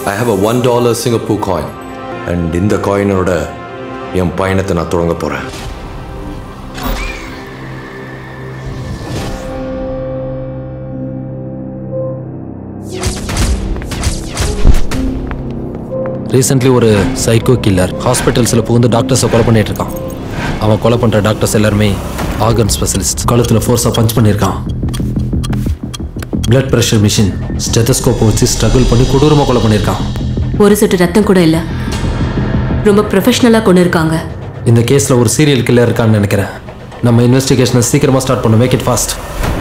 I have a $1 Singapore coin. And in the coin oda என் பயணத்தை நான் தொடங்க போறேன். ரீசென்ட்லி ஒரு சைக்கோ கில்லர் ஹாஸ்பிட்டல்ஸில் புகுந்து டாக்டர்ஸை கொலை பண்ணிட்டு இருக்கான். அவன் கொலை பண்ணுற டாக்டர்ஸ் எல்லாருமே ஆர்கன் ஸ்பெஷலிஸ்ட். கழுத்தில் ஃபோர்ஸாக பஞ்ச் பண்ணியிருக்கான். பிளட் ப்ரெஷர் மிஷின் ஸ்டெத்தஸ்கோப்பை வச்சு ஸ்ட்ரகிள் பண்ணி கொடூரமாக கொலை பண்ணியிருக்கான். ஒரு சொட்டு ரத்தம் கூட இல்லை. ரொம்ப ப்ரொஃபஷ்னலாக கொண்டு இருக்காங்க. இந்த கேஸில் ஒரு சீரியல் கில்லர் இருக்கான்னு நினைக்கிறேன். நம்ம இன்வெஸ்டிகேஷனை சீக்கிரமாக ஸ்டார்ட் பண்ண. Make it fast.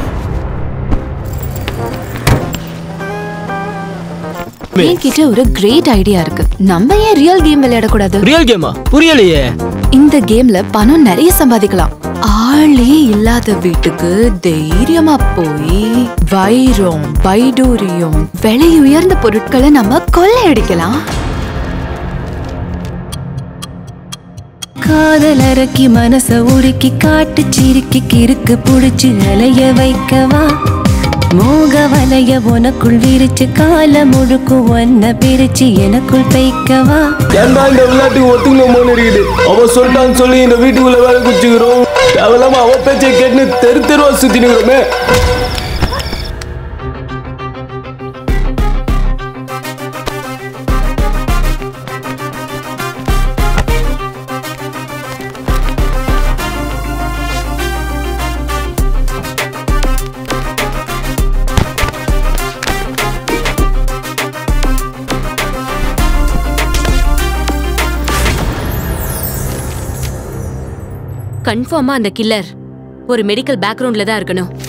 என்கிட்ட ஒரு கிரேட் ஐடியா இருக்கு. நம்ம ஏன் ரியல் கேம் விளையாட கூடாது? ரியல் கேமா? புரியலையே. இந்த கேம்ல பணம் நிறைய சம்பாதிக்கலாம். ஆளே இல்லாத வீட்டுக்கு தைரியமா போய் வைரம், வைடூரியம், விலை உயர்ந்த பொருட்களை நம்ம கொள்ளையடிக்கலாம். காதலறக்கி மனச உருக்கி காட்டு சிரிக்கி கிறுக்கு புடிச்சு அலைய வைக்கவா? மோக வலைய உனக்குள் விரிச்சு கால முழுக்கு ஒன்ன பிரிச்சு எனக்குள் தைக்கவா? ஏன்டா இந்த விளையாட்டுக்கு ஒத்துக்கணுமோன்னு இருக்குது. அவ சொல்லிட்டான்னு சொல்லி இந்த வீட்டுக்குள்ள வேலை குடிச்சுக்கிறோம். தேவையில்லாம அவ பேச்சை கேட்டு தெரு தெருவா சுத்தினுக்கிறோமே. கன்ஃபார்மா அந்த கில்லர் ஒரு மெடிக்கல் பேக்ரவுண்ட்ல தான் இருக்கணும்.